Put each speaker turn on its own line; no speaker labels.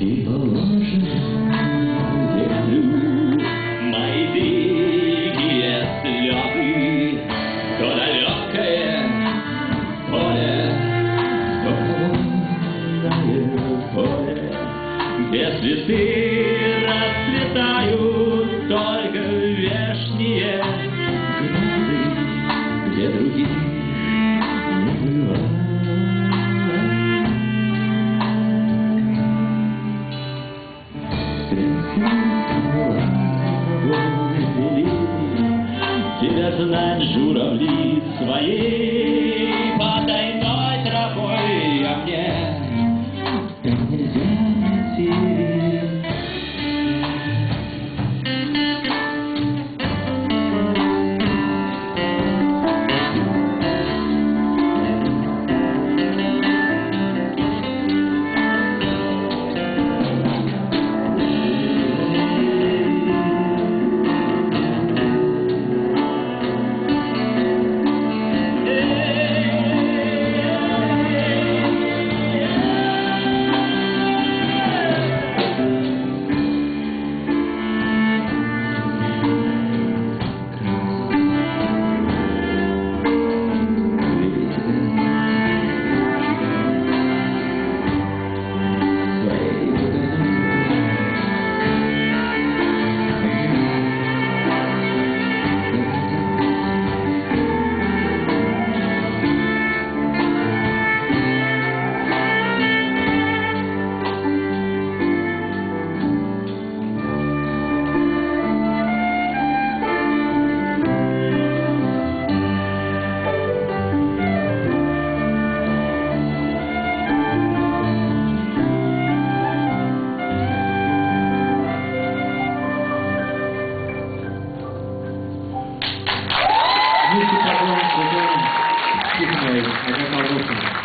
И положим землю мои дикие слезы, то далекое поле, то поле, где цветы расцветают, только вешние грозы, где других не бывает. Тебя знать журавли своей потайной тропой, а мне там нельзя идти. Низкий поклон, Светлане Тихоновой, это Колбасина.